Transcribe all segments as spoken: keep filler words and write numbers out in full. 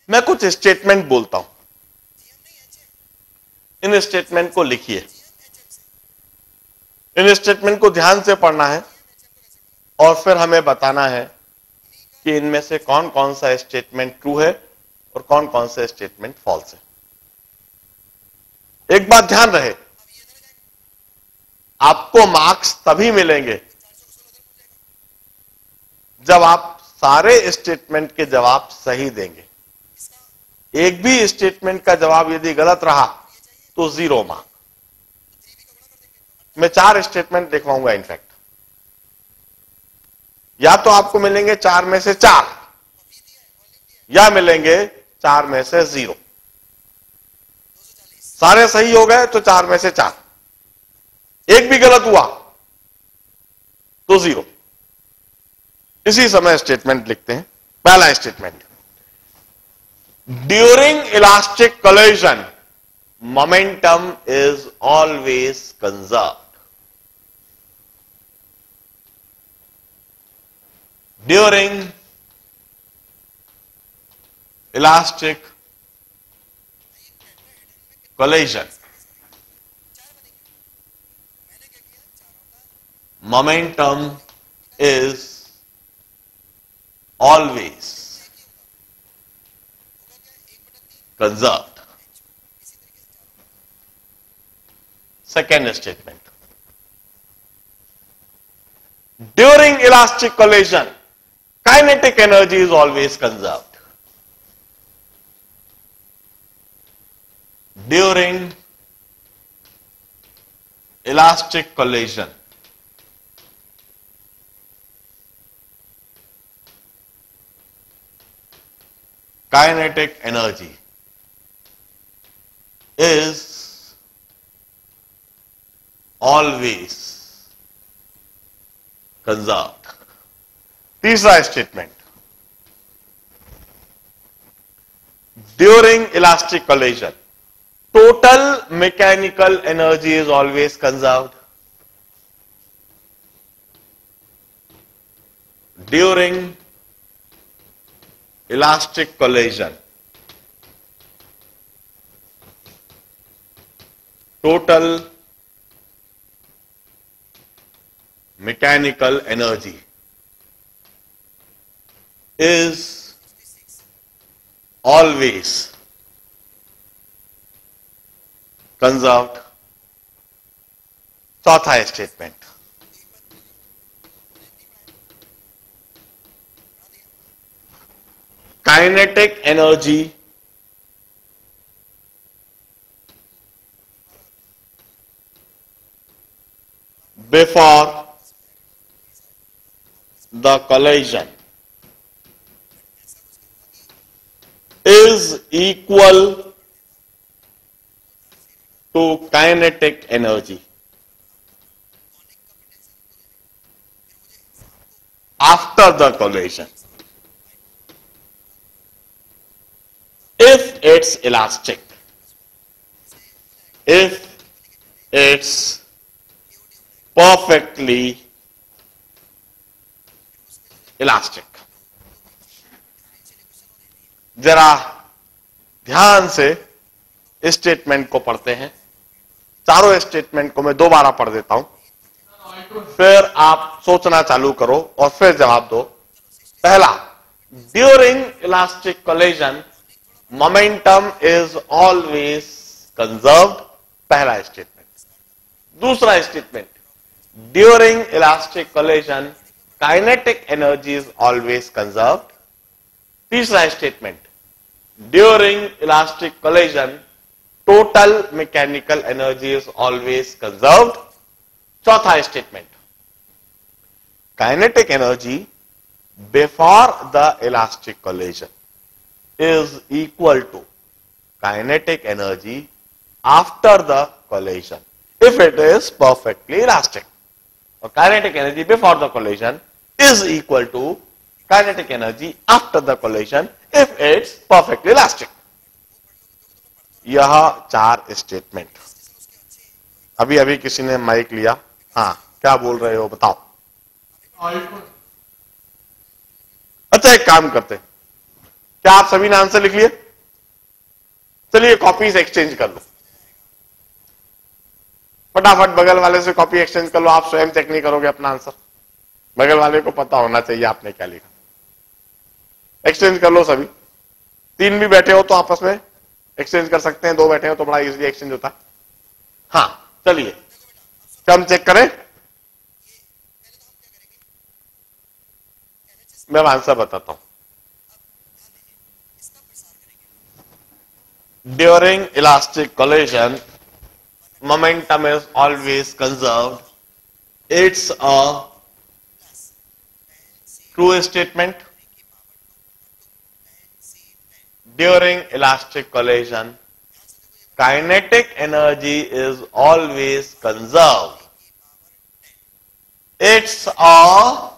मैं कुछ स्टेटमेंट बोलता हूं, इन स्टेटमेंट को लिखिए। इन स्टेटमेंट को ध्यान से पढ़ना है और फिर हमें बताना है कि इनमें से कौन कौन सा स्टेटमेंट ट्रू है और कौन कौन सा स्टेटमेंट फॉल्स है। एक बात ध्यान रहे, आपको मार्क्स तभी मिलेंगे जब आप सारे स्टेटमेंट के जवाब सही देंगे। एक भी स्टेटमेंट का जवाब यदि गलत रहा तो जीरो मार्क। मैं चार स्टेटमेंट लिखवाऊंगा इनफैक्ट, या तो आपको मिलेंगे चार में से चार या मिलेंगे चार में से जीरो। सारे सही हो गए तो चार में से चार, एक भी गलत हुआ तो जीरो। इसी समय स्टेटमेंट लिखते हैं। पहला statement, during elastic collision momentum is always conserved. During elastic collision, momentum is always conserved. Second statement, during elastic collision kinetic energy is always conserved. During elastic collision, kinetic energy is always conserved. तीसरा statement, during elastic collision total mechanical energy is always conserved. During elastic collision total mechanical energy is always conserved. चौथा statement, kinetic energy before the collision is equal to kinetic energy after the collision if it's elastic. If it's perfectly elastic. जरा ध्यान से statement को पढ़ते हैं। चारों statement को मैं दोबारा पढ़ देता हूं, फिर आप सोचना चालू करो और फिर जवाब दो। पहला, during elastic collision momentum is always conserved, पहला स्टेटमेंट। दूसरा statement, during elastic collision kinetic energy is always conserved. तीसरा statement, during elastic collision total mechanical energy is always conserved. चौथा statement, kinetic energy before the elastic collision is equal to kinetic energy after the collision if it is perfectly elastic. Or kinetic energy before the collision is equal to kinetic energy after the collision if it's perfectly elastic. यह चार statement. अभी अभी किसी ने mic लिया, हाँ क्या बोल रहे हो बताओ। अच्छा एक काम करते, क्या आप सभी ने आंसर लिख लिए? चलिए कॉपीज एक्सचेंज कर लो, फटाफट बगल वाले से कॉपी एक्सचेंज कर लो। आप स्वयं चेक नहीं करोगे अपना आंसर, बगल वाले को पता होना चाहिए आपने क्या लिखा। एक्सचेंज कर लो सभी, तीन भी बैठे हो तो आपस में एक्सचेंज कर सकते हैं, दो बैठे हो तो बड़ा इजीली एक्सचेंज होता है। हाँ चलिए कम चेक करें, मैं आंसर बताता हूं। During elastic collision momentum is always conserved. It's a true statement. During elastic collision, kinetic energy is always conserved. It's a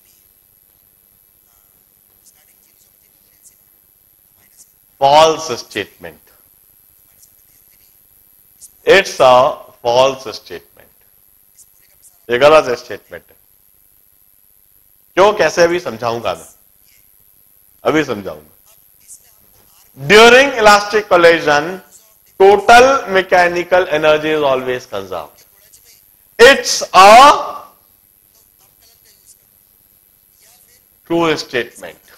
false statement. It's a false statement. ये गलत स्टेटमेंट है। क्यों, कैसे अभी समझाऊंगा मैं, अभी समझाऊंगा। During elastic collision total mechanical energy is always conserved. It's a true statement.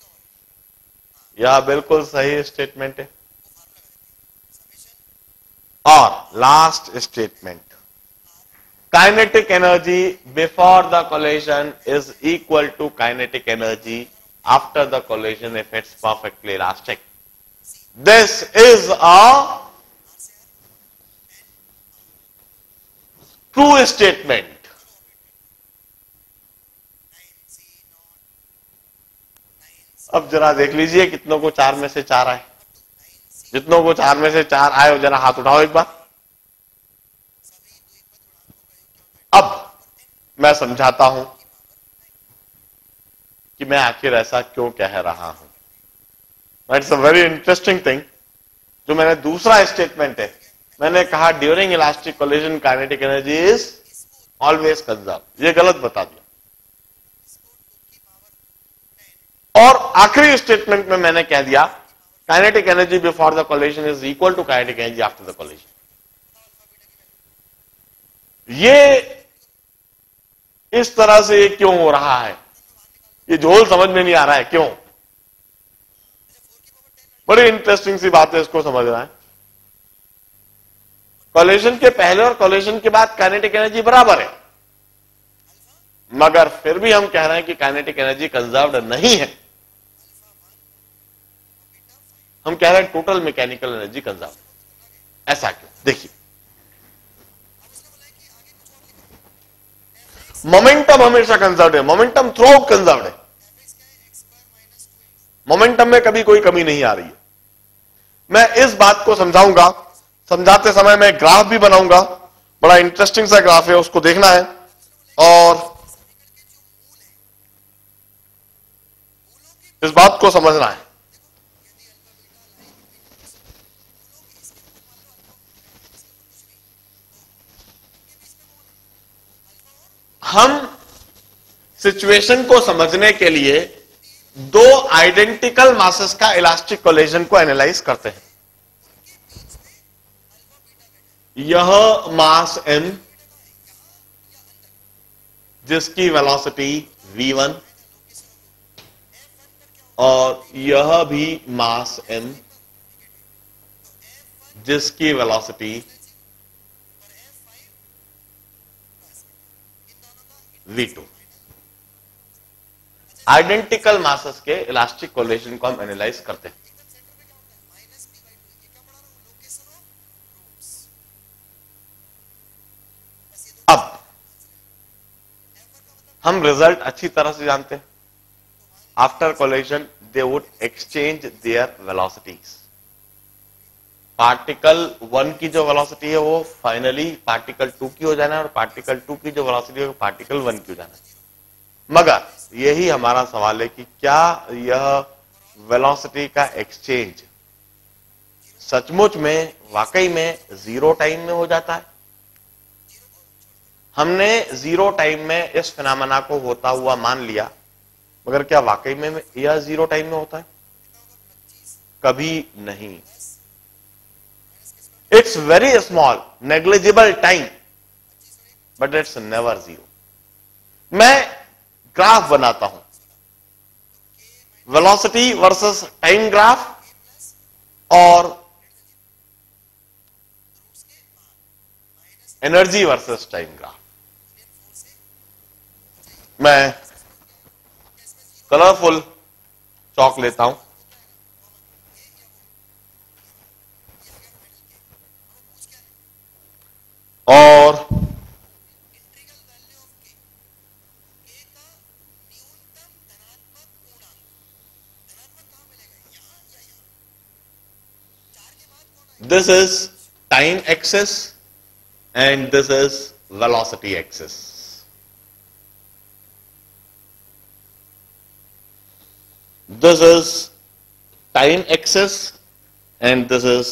यह बिल्कुल सही स्टेटमेंट है। और last statement, kinetic energy before the collision is equal to kinetic energy after the collision if it's perfectly elastic. This is a true statement. अब जरा देख लीजिए कितनों को चार में से चार आए। जितनों को चार में से चार आए जरा हाथ उठाओ एक बार। अब मैं समझाता हूं कि मैं आखिर ऐसा क्यों कह रहा हूं। It's a very interesting thing. जो मैंने दूसरा स्टेटमेंट है, मैंने कहा during elastic collision kinetic energy is always conserve, ये गलत बता दिया। और आखिरी स्टेटमेंट में मैंने कह दिया kinetic energy before the collision is equal to kinetic energy after the collision. ये इस तरह से क्यों हो रहा है, ये झोल समझ में नहीं आ रहा है क्यों। बड़ी इंटरेस्टिंग सी बात है, इसको समझना है। कोलिजन के पहले और कोलिजन के बाद काइनेटिक एनर्जी बराबर है, मगर फिर भी हम कह रहे हैं कि काइनेटिक एनर्जी कंजर्व्ड नहीं है। हम कह रहे हैं टोटल मैकेनिकल एनर्जी कंजर्व। ऐसा क्यों, देखिए। मोमेंटम हमेशा कंजर्व्ड है, मोमेंटम थ्रू आउट कंजर्व्ड है। मोमेंटम में कभी कोई कमी नहीं आ रही है। मैं इस बात को समझाऊंगा, समझाते समय मैं ग्राफ भी बनाऊंगा, बड़ा इंटरेस्टिंग सा ग्राफ है, उसको देखना है। और इस बात को समझना है। हम सिचुएशन को समझने के लिए दो आइडेंटिकल मासेस का इलास्टिक कोलिजन को एनालाइज करते हैं। यह मास m जिसकी वेलोसिटी v वन और यह भी मास m जिसकी velocity V two. Identical masses के इलास्टिक कोलिजन को हम एनालाइज करते हैं। अब हम रिजल्ट अच्छी तरह से जानते हैं। After collision they would exchange their velocities. Particle one की जो वेलोसिटी है वो फाइनली पार्टिकल टू की हो जाना है, और पार्टिकल टू की जो वेलोसिटी है वो पार्टिकल वन की हो जाना है। मगर यही हमारा सवाल है कि क्या यह वेलोसिटी का एक्सचेंज सचमुच में वाकई में जीरो टाइम में हो जाता है? हमने जीरो टाइम में इस फिनोमेना को होता हुआ मान लिया, मगर क्या वाकई में यह जीरो टाइम में होता है? कभी नहीं। It's very small, negligible time, but it's never zero. मैं ग्राफ बनाता हूं, वेलोसिटी वर्सेस टाइम ग्राफ और एनर्जी वर्सेस टाइम ग्राफ. मैं कलरफुल चौक लेता हूं और this is time axis and this is velocity axis. This is time axis and this is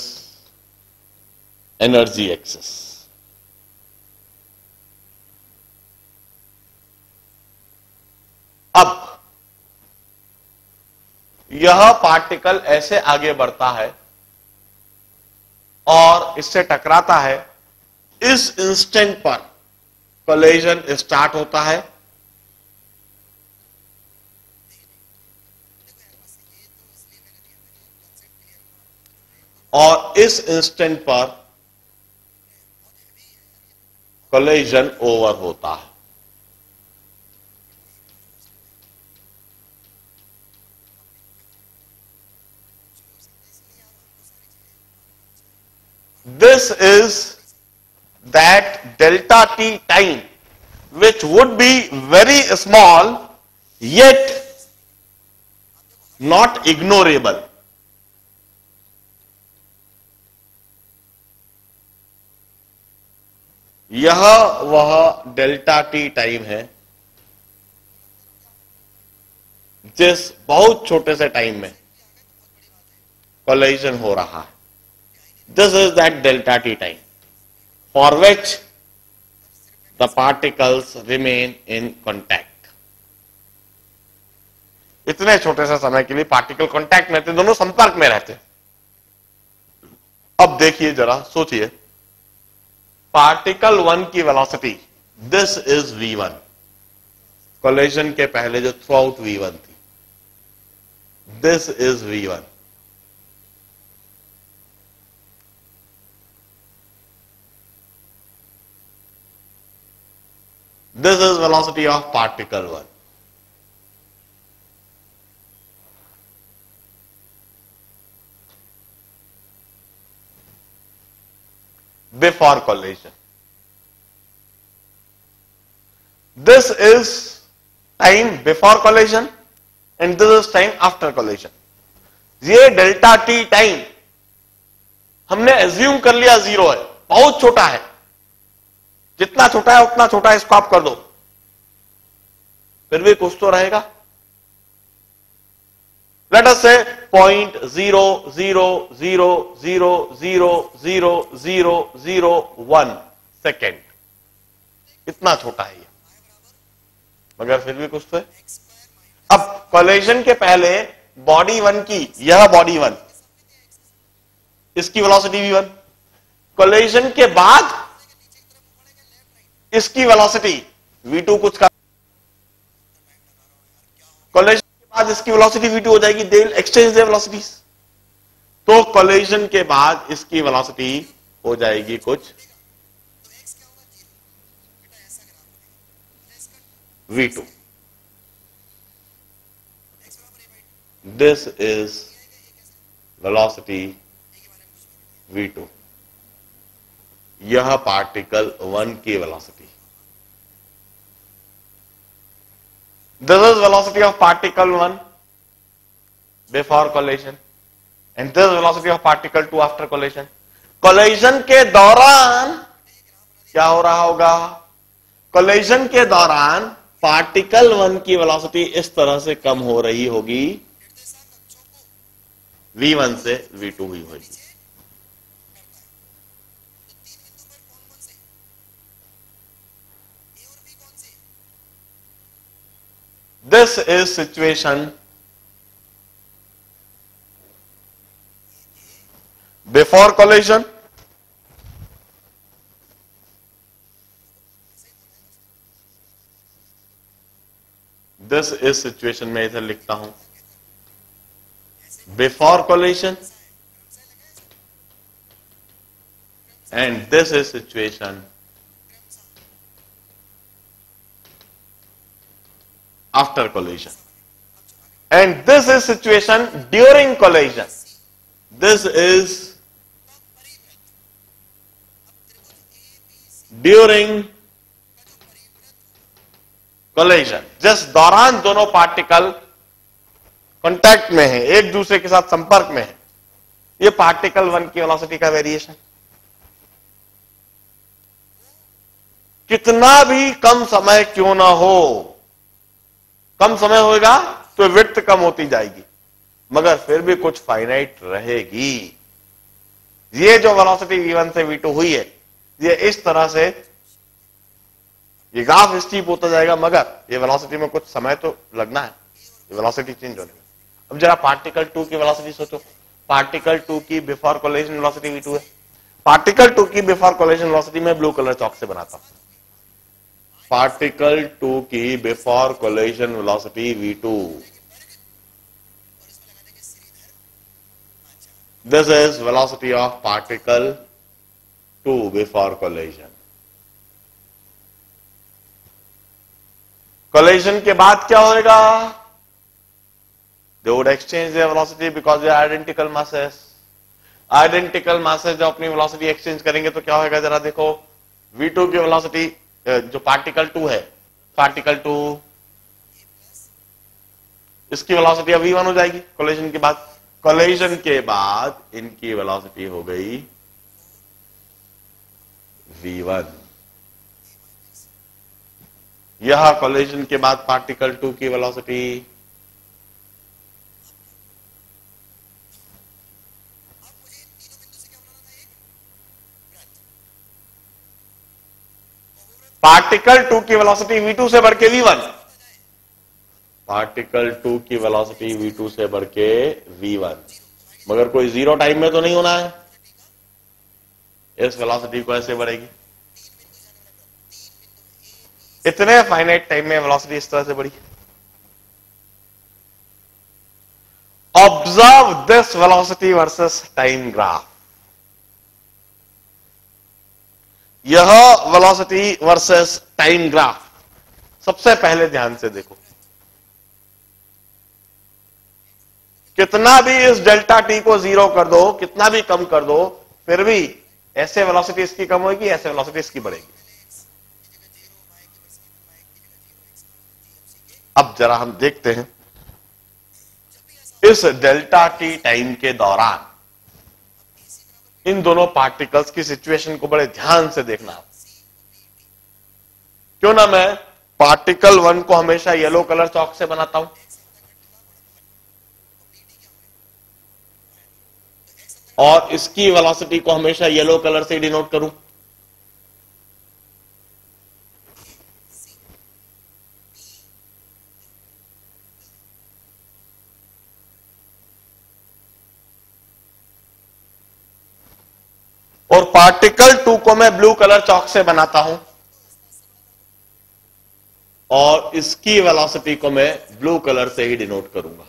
energy axis. अब यह पार्टिकल ऐसे आगे बढ़ता है और इससे टकराता है. इस इंस्टेंट पर कोलिजन स्टार्ट होता है और इस इंस्टेंट पर कोलिजन ओवर होता है. This is that delta t time which would be very small yet not ignorable. यह वह डेल्टा टी टाइम है जिस बहुत छोटे से टाइम में कोलिजन हो रहा है. This is that delta t time for which the particles remain in contact. इतने छोटे से समय के लिए पार्टिकल कांटेक्ट में रहते, दोनों संपर्क में रहते. अब देखिए जरा सोचिए, पार्टिकल वन की velocity this is V one. Collision के पहले जो थ्रू आउट वी वन थी, this is V one. This is velocity of particle one. Before collision. This is time before collision and this is time after collision. ये delta T time हमने assume कर लिया zero है, बहुत छोटा है. जितना छोटा है उतना छोटा है, इसको आप कर दो, फिर भी कुछ तो रहेगा. Let us say point zero zero zero zero zero zero zero zero one second, इतना छोटा है ये, मगर फिर भी कुछ तो है. अब कोलिजन के पहले बॉडी वन की, यह बॉडी वन, इसकी वेलोसिटी वी वन. कोलिजन के बाद इसकी वेलोसिटी वी टू कुछ का, कोलिजन के बाद इसकी वेलोसिटी वी टू हो जाएगी. They will exchange their velocities. तो कोलिजन के बाद इसकी वेलोसिटी हो जाएगी कुछ V two. This is velocity V two. यह पार्टिकल वन की velocity. This is velocity of particle one before collision and this is velocity of particle two after collision. Collision के दौरान क्या हो रहा होगा? Collision के दौरान पार्टिकल वन की वेलोसिटी इस तरह से कम हो रही होगी, वी वन से वी टू हुई होगी. This is situation before collision this is situation में इधर लिखता हूं before collision and this is situation after collision and this is situation during collision. This is during collision. जिस दौरान दोनों पार्टिकल कांटेक्ट में है, एक दूसरे के साथ संपर्क में है, ये पार्टिकल वन की वेलोसिटी का वेरिएशन. कितना भी कम समय क्यों ना हो, कम समय होगा तो विड्थ कम होती जाएगी, मगर फिर भी कुछ फाइनाइट रहेगी. ये जो वेलोसिटी वी वन से वी टू हुई है, ये इस तरह से ये ग्राफ स्टीप होता जाएगा, मगर ये वेलोसिटी में कुछ समय तो लगना है ये वेलोसिटी चेंज होने में. अब जरा पार्टिकल टू की वेलोसिटी सोचो. पार्टिकल टू की before collision velocity V two है. पार्टिकल टू की बिफोर कोलिशन वेलोसिटी में ब्लू कलर चॉक से बनाता हूं. पार्टिकल टू की before collision velocity V two. This is velocity of particle two before collision. Collision के बाद क्या होएगा? They would exchange their velocity because they are identical masses. Identical masses जो अपनी velocity exchange करेंगे तो क्या होएगा जरा देखो. वी टू की velocity जो पार्टिकल टू है, पार्टिकल टू इसकी वेलोसिटी अब वी वन हो जाएगी कोलिशन के बाद. कोलिशन के बाद इनकी वेलोसिटी हो गई वी वन. यह कोलिशन के बाद पार्टिकल टू की वेलोसिटी पार्टिकल टू की वेलोसिटी वी टू से बढ़ के वी वन. पार्टिकल टू की वेलोसिटी वी टू से बढ़ के वी वन, मगर कोई जीरो टाइम में तो नहीं होना है. इस वेलोसिटी को ऐसे बढ़ेगी. इतने फाइनाइट टाइम में वेलोसिटी इस तरह से बढ़ी. Observe this velocity versus time graph. यह वेलोसिटी वर्सेस टाइम ग्राफ सबसे पहले ध्यान से देखो. कितना भी इस डेल्टा टी को जीरो कर दो, कितना भी कम कर दो, फिर भी ऐसे वेलोसिटी इसकी कम होगी, ऐसे वेलोसिटी इसकी बढ़ेगी. अब जरा हम देखते हैं इस डेल्टा टी टाइम के दौरान इन दोनों पार्टिकल्स की सिचुएशन को बड़े ध्यान से देखना. क्यों ना मैं पार्टिकल वन को हमेशा येलो कलर चॉक से बनाता हूं और इसकी वेलोसिटी को हमेशा येलो कलर से डिनोट करूं. और पार्टिकल टू को मैं ब्लू कलर चॉक से बनाता हूं और इसकी वेलोसिटी को मैं ब्लू कलर से ही डिनोट करूंगा.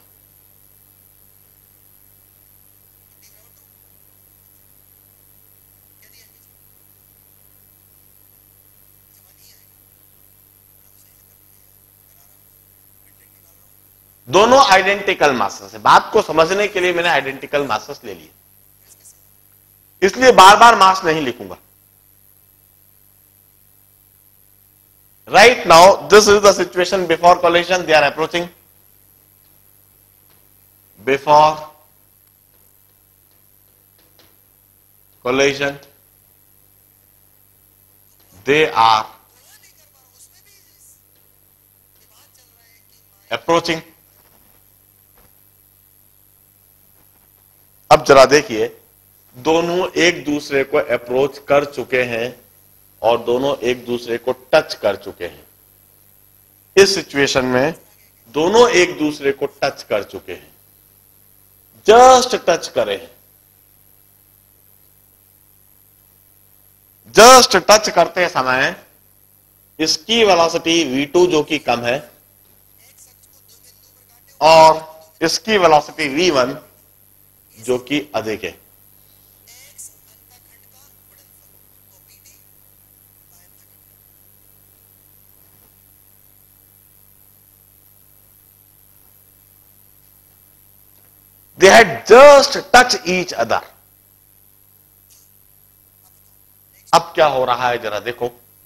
दोनों आइडेंटिकल मासेस है. बात को समझने के लिए मैंने आइडेंटिकल मासेस ले लिए, इसलिए बार बार मास नहीं लिखूंगा. Right now this is the situation before collision. They are approaching. Before collision they are approaching. अब जरा देखिए, दोनों एक दूसरे को अप्रोच कर चुके हैं और दोनों एक दूसरे को टच कर चुके हैं. इस सिचुएशन में दोनों एक दूसरे को टच कर चुके हैं, जस्ट टच करे हैं. जस्ट टच करते समय इसकी वेलोसिटी वी टू जो कि कम है, और इसकी वेलोसिटी वी वन जो कि अधिक है। They had just touched each other. अब क्या हो रहा है जरा देखो,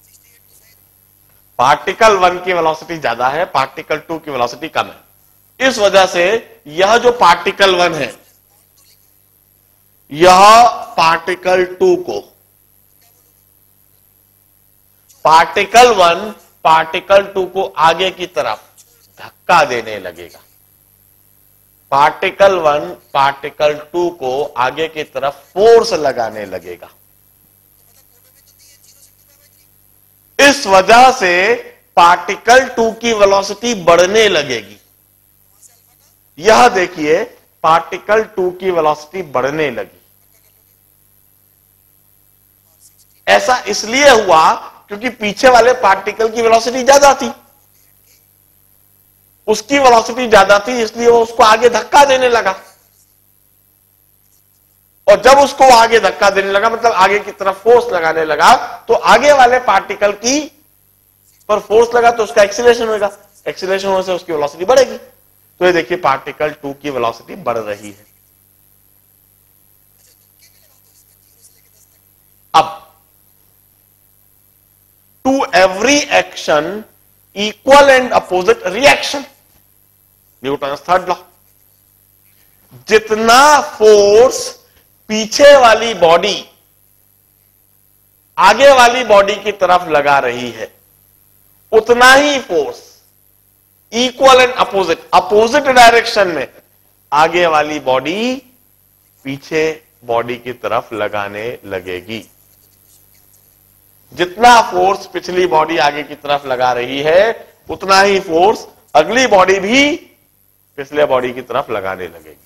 पार्टिकल वन की वेलोसिटी ज्यादा है, पार्टिकल टू की वेलोसिटी कम है। इस वजह से यह जो पार्टिकल वन है, यह पार्टिकल टू को, पार्टिकल वन पार्टिकल टू को आगे की तरफ धक्का देने लगेगा। पार्टिकल वन पार्टिकल टू को आगे की तरफ फोर्स लगाने लगेगा। इस वजह से पार्टिकल टू की वेलोसिटी बढ़ने लगेगी। यह देखिए, पार्टिकल टू की वेलोसिटी बढ़ने लगी। ऐसा इसलिए हुआ क्योंकि पीछे वाले पार्टिकल की वेलोसिटी ज्यादा थी, उसकी वेलोसिटी ज्यादा थी, इसलिए वो उसको आगे धक्का देने लगा। और जब उसको आगे धक्का देने लगा, मतलब आगे की तरफ फोर्स लगाने लगा, तो आगे वाले पार्टिकल की पर फोर्स लगा तो उसका एक्सीलरेशन होगा, एक्सीलरेशन होने से उसकी वेलोसिटी बढ़ेगी। तो ये देखिए, पार्टिकल टू की वेलोसिटी बढ़ रही है। अब to every action equal and opposite reaction, Newton third law. जितना फोर्स पीछे वाली बॉडी आगे वाली बॉडी की तरफ लगा रही है, उतना ही force equal and opposite, opposite direction में आगे वाली बॉडी पीछे बॉडी की तरफ लगाने लगेगी। जितना फोर्स पिछली बॉडी आगे की तरफ लगा रही है, उतना ही फोर्स अगली बॉडी भी पिछले बॉडी की तरफ लगाने लगेगी।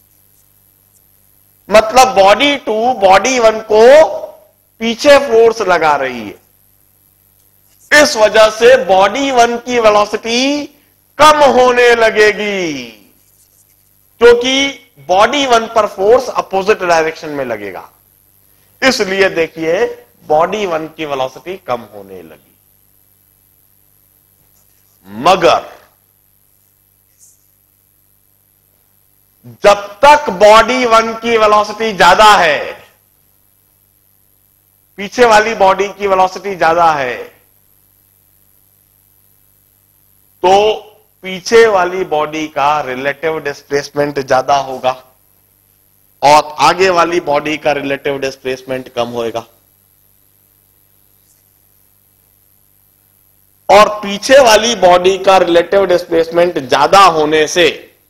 मतलब बॉडी टू बॉडी वन को पीछे फोर्स लगा रही है। इस वजह से बॉडी वन की वेलोसिटी कम होने लगेगी, क्योंकि बॉडी वन पर फोर्स अपोजिट डायरेक्शन में लगेगा। इसलिए देखिए, बॉडी वन की वेलोसिटी कम होने लगी। मगर जब तक बॉडी वन की वेलोसिटी ज्यादा है, पीछे वाली बॉडी की वेलोसिटी ज्यादा है, तो पीछे वाली बॉडी का रिलेटिव डिस्प्लेसमेंट ज्यादा होगा और आगे वाली बॉडी का रिलेटिव डिस्प्लेसमेंट कम होएगा। और पीछे वाली बॉडी का रिलेटिव डिस्प्लेसमेंट ज्यादा होने से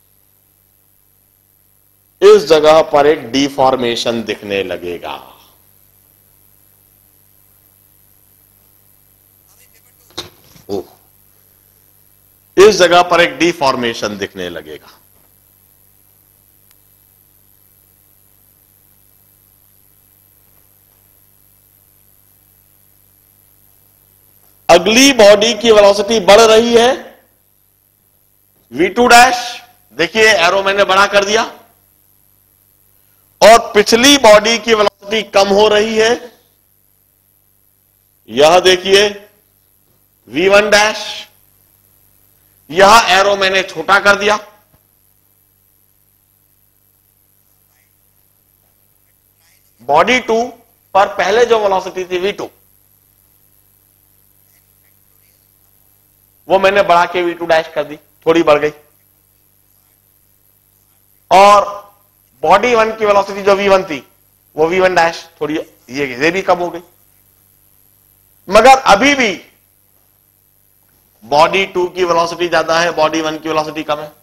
इस जगह पर एक डिफॉर्मेशन दिखने लगेगा। ओह, इस जगह पर एक डिफॉर्मेशन दिखने लगेगा। अगली बॉडी की वेलोसिटी बढ़ रही है, वी टू डैश, देखिए एरो मैंने बड़ा कर दिया, और पिछली बॉडी की वेलोसिटी कम हो रही है, यह देखिए वी वन डैश, यह एरो मैंने छोटा कर दिया। बॉडी टू पर पहले जो वेलोसिटी थी वी टू, वो मैंने बढ़ा के वी टू डैश कर दी, थोड़ी बढ़ गई। और बॉडी वन की वेलोसिटी जो वी वन थी, वो वी वन डैश थोड़ी ये ये भी कम हो गई। मगर अभी भी बॉडी टू की वेलोसिटी ज्यादा है, बॉडी वन की वेलोसिटी कम है।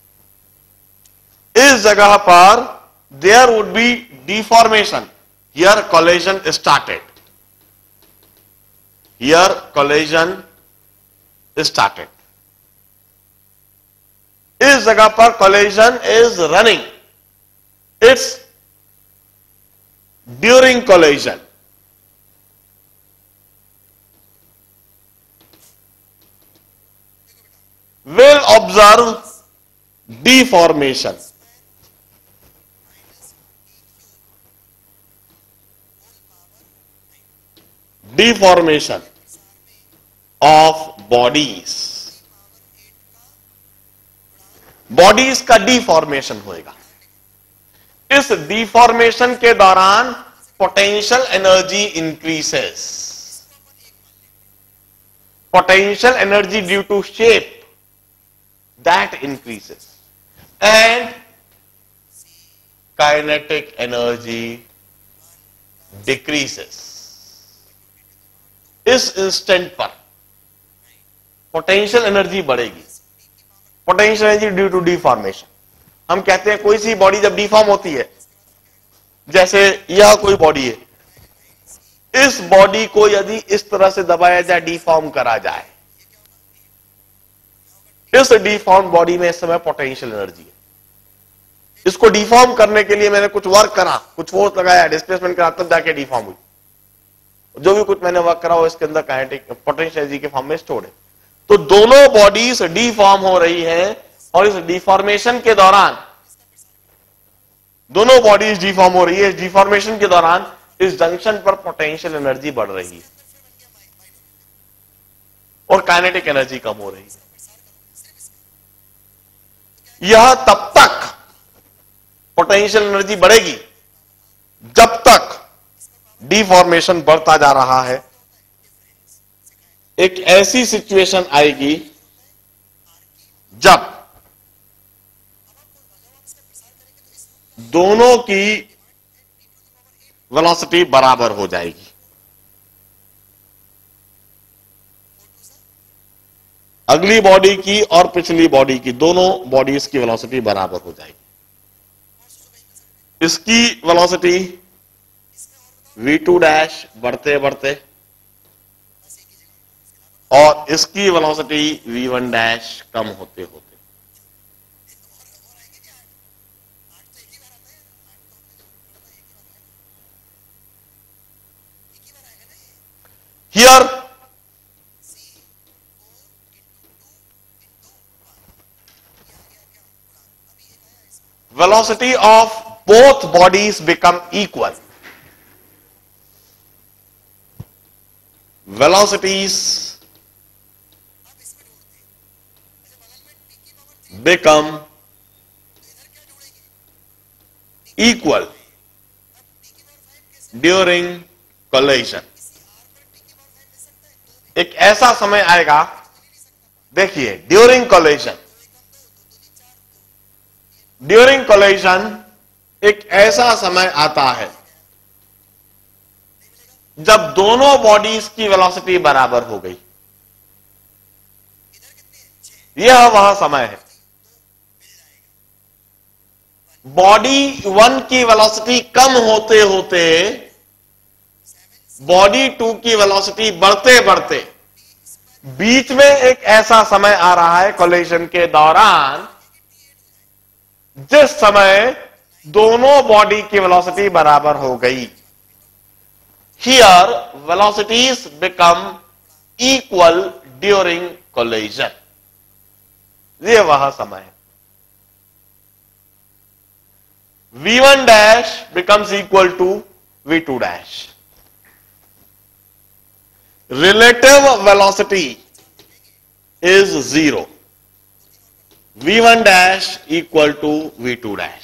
इस जगह पर there would be deformation, here collision started, here collision started. इस जगह पर collision is running, it's during collision. Will observe deformation deformation of bodies bodies का डिफॉर्मेशन होएगा। इस डिफॉर्मेशन के दौरान potential energy increases, potential energy due to shape that increases and kinetic energy decreases. इस instant पर पोटेंशियल एनर्जी बढ़ेगी, potential energy due to deformation. हम कहते हैं कोई सी बॉडी जब डिफॉर्म होती है, जैसे यह कोई बॉडी है, इस बॉडी को यदि इस तरह से दबाया जाए, डिफॉर्म करा जाए, इस डिफॉर्म बॉडी में इस समय पोटेंशियल एनर्जी है। इसको डिफॉर्म करने के लिए मैंने कुछ वर्क करा, कुछ फोर्स लगाया, डिस्प्लेसमेंट करा, तब जाके डिफॉर्म हुई। जो भी कुछ मैंने वर्क करा वो इसके अंदर काइनेटिक पोटेंशियल एनर्जी के फॉर्म में स्टोर्ड है। तो दोनों बॉडीज डिफॉर्म हो रही है और इस डिफॉर्मेशन के दौरान, दोनों बॉडीज डिफॉर्म हो रही है, इस डिफॉर्मेशन के दौरान इस जंक्शन पर पोटेंशियल एनर्जी बढ़ रही है और काइनेटिक एनर्जी कम हो रही है। यह तब तक पोटेंशियल एनर्जी बढ़ेगी जब तक डिफॉर्मेशन बढ़ता जा रहा है। एक ऐसी सिचुएशन आएगी जब दोनों की वेलोसिटी बराबर हो जाएगी। अगली बॉडी की और पिछली बॉडी की, दोनों बॉडीज की वेलोसिटी बराबर हो जाएगी। इसकी वेलोसिटी वी टू डैश बढ़ते बढ़ते और इसकी वेलोसिटी वी वन डैश कम होते होते, here velocity of both bodies become equal. Velocities become equal during collision. एक ऐसा समय आएगा, देखिए, ड्यूरिंग कोलिजन, ड्यूरिंग कोलिजन एक ऐसा समय आता है जब दोनों बॉडीज की वेलोसिटी बराबर हो गई। यह वह समय है, बॉडी वन की वेलोसिटी कम होते होते बॉडी टू की वेलोसिटी बढ़ते बढ़ते बीच में एक ऐसा समय आ रहा है कोलिजन के दौरान जिस समय दोनों बॉडी की वेलोसिटी बराबर हो गई। Here velocities become equal during collision. यह वह समय है। V one dash becomes equal to V two dash. Relative velocity is zero. V one dash equal to V two dash.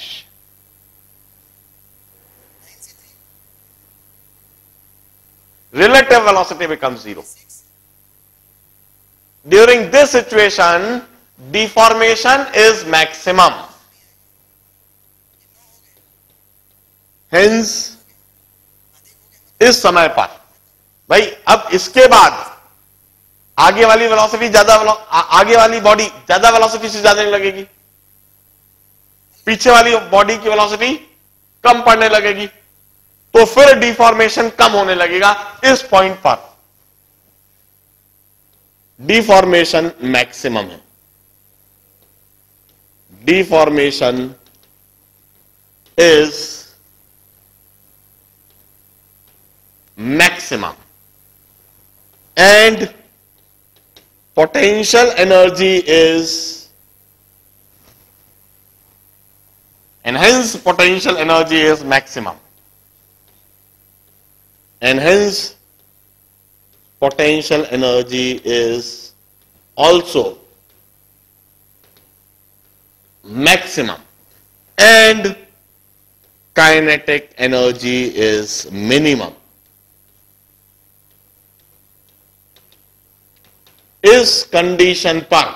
Relative velocity becomes zero. During this situation, deformation is maximum. Hence, इस समय पर भाई अब इसके बाद आगे वाली velocity ज्यादा, आगे वाली बॉडी ज्यादा वेलोसिटी से ज्यादा लगेगी, पीछे वाली बॉडी की वेलोसिटी कम पड़ने लगेगी, तो फिर डिफॉर्मेशन कम होने लगेगा। इस पॉइंट पर डिफॉर्मेशन मैक्सिमम है। Deformation is maximum and potential energy is and hence potential energy is maximum. And hence potential energy is also maximum, and kinetic energy is minimum. इस कंडीशन पर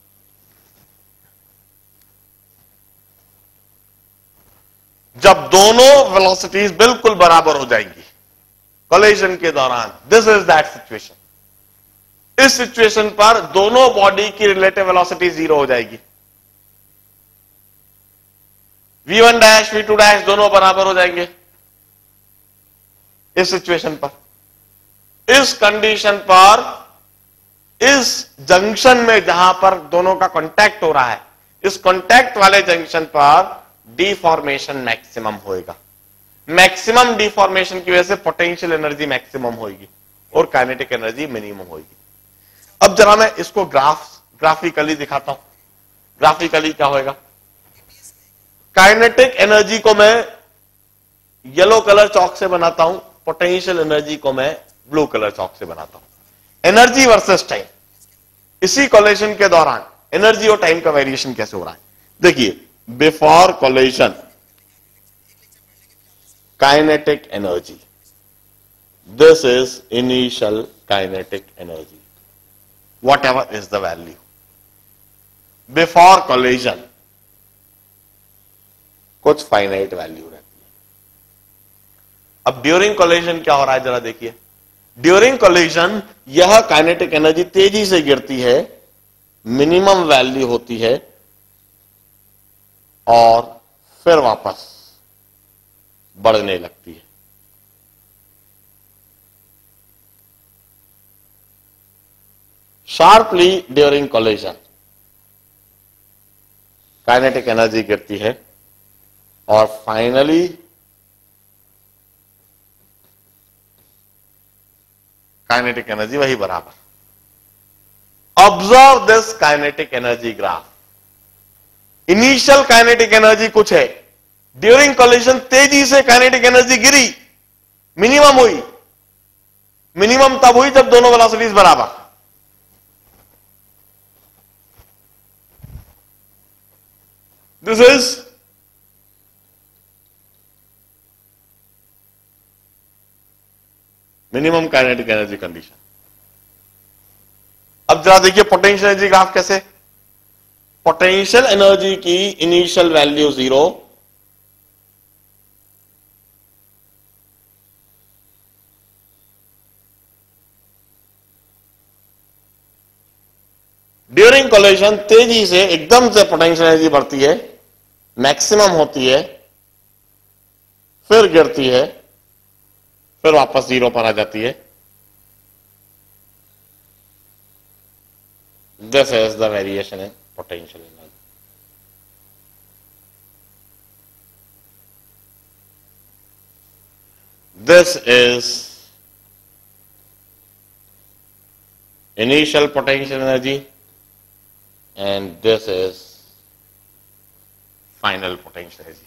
जब दोनों वेलोसिटीज बिल्कुल बराबर हो जाएंगी कोलिजन के दौरान, दिस इज दैट सिचुएशन। इस सिचुएशन पर दोनों बॉडी की रिलेटिव वेलोसिटी जीरो हो जाएगी। V one dash V two dash दोनों बराबर हो जाएंगे इस सिचुएशन पर। इस कंडीशन पर, इस जंक्शन में जहां पर दोनों का कांटेक्ट हो रहा है, इस कांटेक्ट वाले जंक्शन पर डिफॉर्मेशन मैक्सिमम होएगा। मैक्सिमम डिफॉर्मेशन की वजह से पोटेंशियल एनर्जी मैक्सिमम होगी और काइनेटिक एनर्जी मिनिमम होगी। अब जरा मैं इसको ग्राफ ग्राफिकली दिखाता हूं। ग्राफिकली क्या होएगा? काइनेटिक एनर्जी को मैं येलो कलर चौक से बनाता हूं, पोटेंशियल एनर्जी को मैं ब्लू कलर चौक से बनाता हूं। एनर्जी वर्सेस टाइम, इसी कोलिजन के दौरान एनर्जी और टाइम का वेरिएशन कैसे हो रहा है देखिए। Before collision kinetic energy, this is initial kinetic energy, whatever is the value before collision, कुछ फाइनाइट वैल्यू रहती है। अब ड्यूरिंग कोलिजन क्या हो रहा है जरा देखिए। ड्यूरिंग कोलिजन यह काइनेटिक एनर्जी तेजी से गिरती है, मिनिमम वैल्यू होती है और फिर वापस बढ़ने लगती है। Sharply during collision kinetic energy गिरती है और फाइनली काइनेटिक एनर्जी वही बराबर। Observe this kinetic energy graph. Initial kinetic energy कुछ है, ड्यूरिंग कोलिजन तेजी से काइनेटिक एनर्जी गिरी, मिनिमम हुई। मिनिमम तब हुई जब दोनों वेलोसिटीज बराबर। This is minimum kinetic energy condition. अब जरा देखिए पोटेंशियल एनर्जी ग्राफ कैसे। पोटेंशियल एनर्जी की initial value zero, during collision तेजी से एकदम से पोटेंशियल एनर्जी बढ़ती है, मैक्सिमम होती है, फिर गिरती है, फिर वापस जीरो पर आ जाती है। This is the variation in potential energy. This is initial potential energy and this is final potential energy.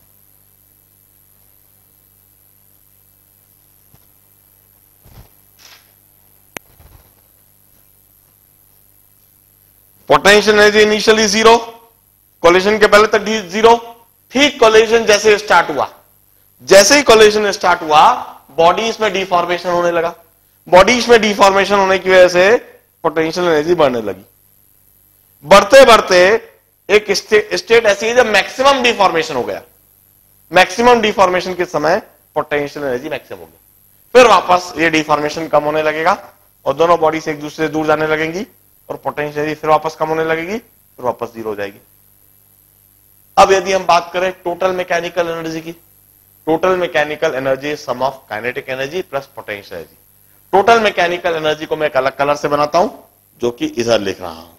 Potential energy initially zero, collision के पहले तक जीरो। ठीक कोलिजन जैसे स्टार्ट हुआ, जैसे ही कोलिजन स्टार्ट हुआ बॉडीज में डिफॉर्मेशन होने लगा। बॉडीज में डिफॉर्मेशन होने की वजह से पोटेंशियल एनर्जी बढ़ने लगी। बढ़ते बढ़ते एक स्टेट स्टेट ऐसी है जब मैक्सिमम डिफॉर्मेशन हो गया। मैक्सिमम डिफॉर्मेशन के समय पोटेंशियल एनर्जी मैक्सिमम हो गया। फिर वापस ये डिफॉर्मेशन कम होने लगेगा और दोनों बॉडी से एक दूसरे से दूर जाने लगेंगी और पोटेंशियल एनर्जी फिर वापस कम होने लगेगी, फिर वापस जीरो हो जाएगी। अब यदि हम बात करें टोटल मैकेनिकल एनर्जी की, total mechanical energy sum of kinetic energy plus potential energy. Total mechanical energy को मैं एक अलग कलर से बनाता हूं जो कि इधर लिख रहा हूं।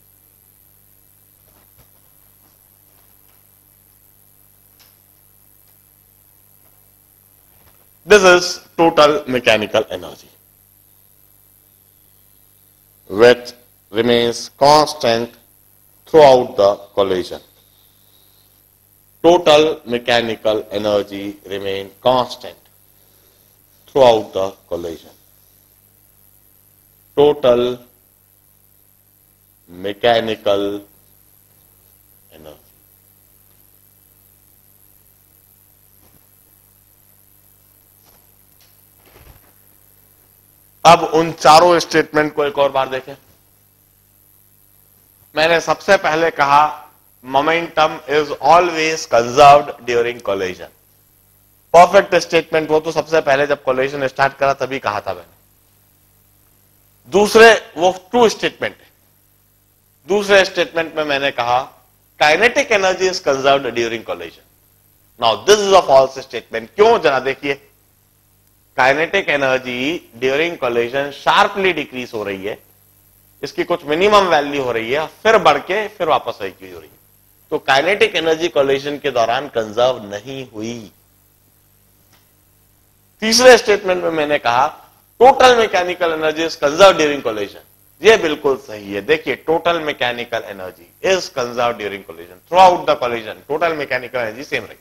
This is total mechanical energy which remains constant throughout the collision. total mechanical energy remain constant throughout the collision. Total mechanical energy. अब उन चारों स्टेटमेंट को एक और बार देखें. मैंने सबसे पहले कहा momentum is always conserved during collision. Perfect statement वो तो सबसे पहले जब कोलिजन स्टार्ट करा तभी कहा था मैंने. दूसरे वो ट्रू स्टेटमेंट है. दूसरे स्टेटमेंट में मैंने कहा kinetic energy is conserved during collision. Now this is a false statement. क्यों जरा देखिए. Kinetic energy during collision sharply decrease हो रही है. इसकी कुछ मिनिमम वैल्यू हो रही है, फिर बढ़ के फिर वापस इंक्रीज हो रही है. तो काइनेटिक एनर्जी कोलिजन के दौरान कंजर्व नहीं हुई. तीसरे स्टेटमेंट में मैंने कहा total mechanical energy is conserve during collision. ये बिल्कुल सही है. देखिए total mechanical energy is conserve during collision throughout the collision. Total mechanical energy same रही.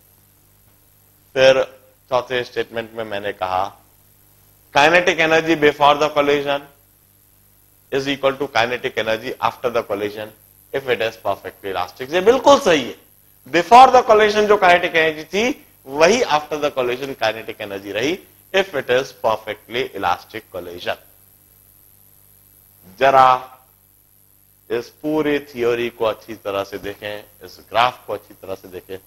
फिर चौथे स्टेटमेंट में मैंने कहा kinetic energy before the collision is equal to kinetic energy after the collision if it is perfectly elastic. ये बिल्कुल सही है. Before the collision जो kinetic energy थी वही after the collision kinetic energy रही if it is perfectly elastic collision. जरा इस पूरी थियोरी को अच्छी तरह से देखें, इस ग्राफ को अच्छी तरह से देखें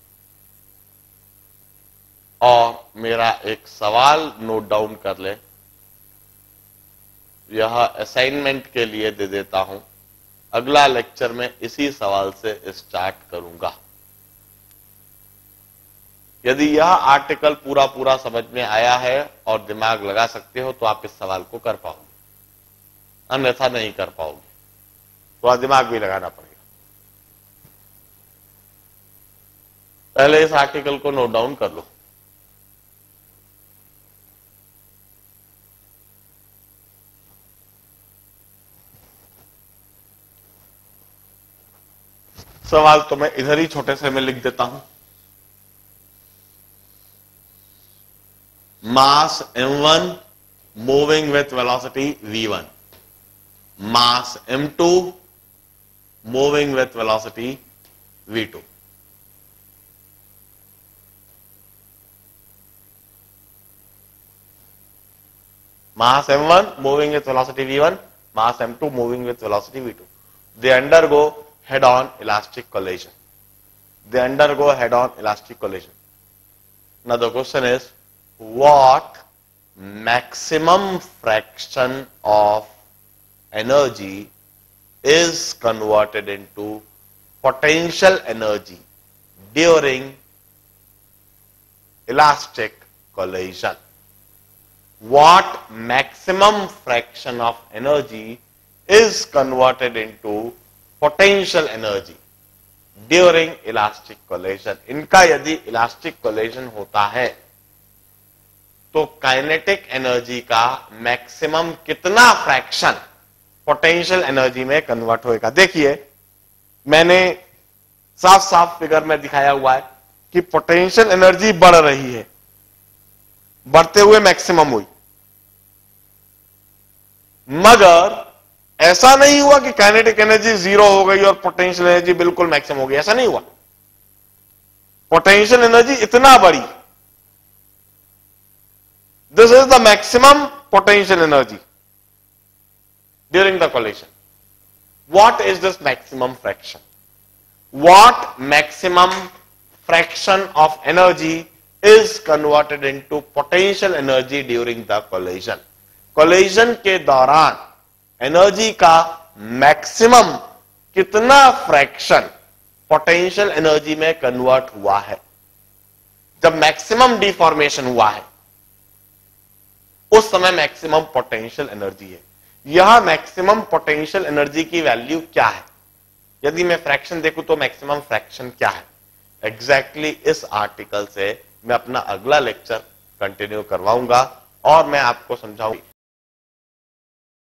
और मेरा एक सवाल नोट डाउन कर लें. यह असाइनमेंट के लिए दे देता हूं. अगला लेक्चर में इसी सवाल से स्टार्ट करूंगा. यदि यह आर्टिकल पूरा पूरा समझ में आया है और दिमाग लगा सकते हो तो आप इस सवाल को कर पाओगे, अन्यथा नहीं कर पाओगे. थोड़ा दिमाग भी लगाना पड़ेगा. पहले इस आर्टिकल को नोट डाउन कर लो. सवाल तो मैं इधर ही छोटे से में लिख देता हूं. Mass M one moving with velocity V one, mass M two moving with velocity V two. Mass M one moving with velocity V one, mass M two moving with velocity V two. They undergo head-on elastic collision. They undergo head-on elastic collision. Now the question is, what maximum fraction of energy is converted into potential energy during elastic collision? What maximum fraction of energy is converted into potential energy during elastic collision. इनका यदि elastic collision होता है तो kinetic energy का maximum कितना fraction potential energy में convert होएगा. देखिए मैंने साफ साफ फिगर में दिखाया हुआ है कि पोटेंशियल एनर्जी बढ़ रही है, बढ़ते हुए मैक्सिमम हुई, मगर ऐसा नहीं हुआ कि काइनेटिक एनर्जी जीरो हो गई और पोटेंशियल एनर्जी बिल्कुल मैक्सिमम हो गई. ऐसा नहीं हुआ. पोटेंशियल एनर्जी इतना बड़ी. This is the maximum potential energy during the collision. What is this maximum fraction? What maximum fraction of energy is converted into potential energy during the collision. Collision के दौरान energy का maximum कितना fraction potential energy में convert हुआ है. जब maximum deformation हुआ है उस समय मैक्सिमम पोटेंशियल एनर्जी है. यह मैक्सिमम पोटेंशियल एनर्जी की वैल्यू क्या है? यदि मैं फ्रैक्शन देखूं तो मैक्सिमम फ्रैक्शन क्या है? एग्जैक्टली exactly इस आर्टिकल से मैं अपना अगला लेक्चर कंटिन्यू करवाऊंगा और मैं आपको समझाऊंगा